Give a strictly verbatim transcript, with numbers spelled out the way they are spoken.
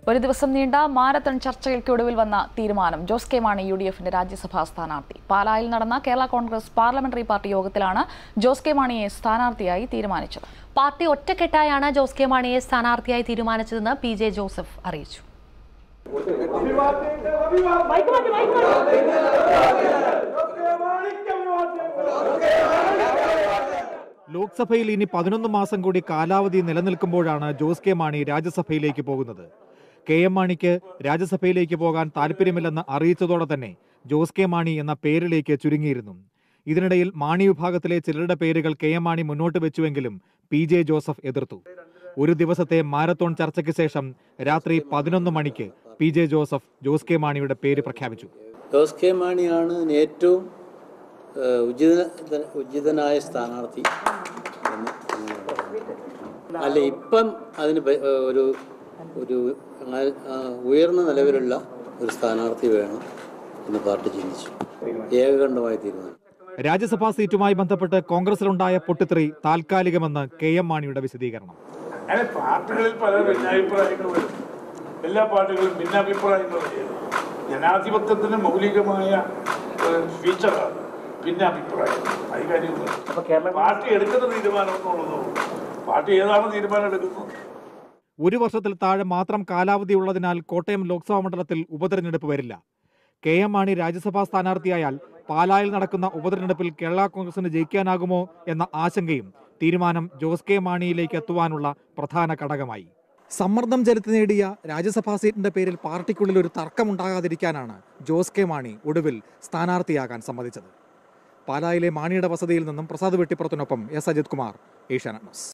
ഒരു ദിവസം നീണ്ട മാരത്തൺ ചർച്ചകൾക്കൊടുവിൽ വന്ന തീരുമാനം. Jose K Mani U D എഫിന്റെ രാജ്യസഭാ സ്ഥാനാർത്ഥി. പാലായിൽ നടന്ന കേരള കോൺഗ്രസ് പാർലമെന്ററി പാർട്ടി യോഗത്തിലാണ് ജോസ് കെ മാണിയെ സ്ഥാനാർത്ഥിയായി തീരുമാനിച്ചത്. പാർട്ടി ഒറ്റക്കെട്ടായാണ് ജോസ് കെ മാണിയെ സ്ഥാനാർത്ഥിയായി തീരുമാനിച്ചതെന്ന് പി ജെ ജോസഫ് അറിയിച്ചു. ലോക്സഭയിൽ ഇനി പതിനൊന്ന് മാസം കൂടി കാലാവധി നിലനിൽക്കുമ്പോഴാണ് ജോസ് കെ മാണി രാജ്യസഭയിലേക്ക് പോകുന്നത്. കെ എം മാണിക്ക് രാജ്യസഭയിലേക്ക് പോകാൻ താല്പര്യമില്ലെന്ന് അറിയിച്ചതോടെ തന്നെ ജോസ് കെ മാണി എന്ന പേരിലേക്ക് ചുരുങ്ങിയിരുന്നു. ഇതിനിടയിൽ മാണി വിഭാഗത്തിലെ ചിലരുടെ പേരുകൾ കെ എം മാണി മുന്നോട്ട് വെച്ചുവെങ്കിലും പി ജെ ജോസഫ് എതിർത്തു. ഒരു ദിവസത്തെ മാരത്തോൺ ചർച്ചയ്ക്ക് ശേഷം രാത്രി പതിനൊന്ന് മണിക്ക് P J Joseph Jose K മാണിയുടെ പേര് പ്രഖ്യാപിച്ചു. ജോസ് കെ മാണിയാണ് ഏറ്റവും ഉചിത ഉചിതനായ സ്ഥാനാർത്ഥി എന്ന് അല്ല, ഇപ്പം അതിന് ഒരു ഒരു ഉയർന്ന നിലവിലുള്ള ഒരു സ്ഥാനാർത്ഥി വേണം എന്ന് പാർട്ടി ചിന്തിച്ചു. ഏകകണ്ഠമായി തീരുമാനം. രാജ്യസഭാ സീറ്റുമായി ബന്ധപ്പെട്ട് കോൺഗ്രസിലുണ്ടായ പൊട്ടിത്തെറി താൽക്കാലികമെന്ന് കെ എം മാണിയുടെ വിശദീകരണം. പാർട്ടികളിൽ പല ഭിന്നാഭിപ്രായങ്ങൾ വരും. എല്ലാ പാർട്ടികളും ഭിന്നാഭിപ്രായങ്ങൾ വരും. ജനാധിപത്യത്തിന് മൗലികമായ ഫീച്ചറാണ് ഭിന്നാഭിപ്രായം. അതികാര്യം പാർട്ടി എടുക്കുന്ന തീരുമാനം എന്നുള്ളതോ പാർട്ടി ഏതാണ് തീരുമാനം എടുക്കുന്നത്. ഒരു വർഷത്തിൽ താഴെ മാത്രം കാലാവധി ഉള്ളതിനാൽ കോട്ടയം ലോക്സഭാ മണ്ഡലത്തിൽ ഉപതെരഞ്ഞെടുപ്പ് വരില്ല. കെ എം മാണി രാജ്യസഭാ സ്ഥാനാർത്ഥിയായാൽ പാലായിൽ നടക്കുന്ന ഉപതെരഞ്ഞെടുപ്പിൽ കേരള കോൺഗ്രസിന് ജയിക്കാനാകുമോ എന്ന ആശങ്കയും തീരുമാനം ജോസ് കെ മാണിയിലേക്ക് എത്തുവാനുള്ള പ്രധാന ഘടകമായി. സമ്മർദ്ദം ചെലുത്തി നേടിയ രാജ്യസഭാ സീറ്റിന്റെ പേരിൽ പാർട്ടിക്കുള്ളിൽ ഒരു തർക്കമുണ്ടാകാതിരിക്കാനാണ് ജോസ് കെ മാണി ഒടുവിൽ സ്ഥാനാർത്ഥിയാകാൻ സമ്മതിച്ചത്. പാലായിലെ മാണിയുടെ വസതിയിൽ നിന്നും പ്രസാദ് വെട്ടിപ്പുറത്തിനൊപ്പം എസ് അജിത് കുമാർ, ഏഷ്യാനെറ്റ് ന്യൂസ്.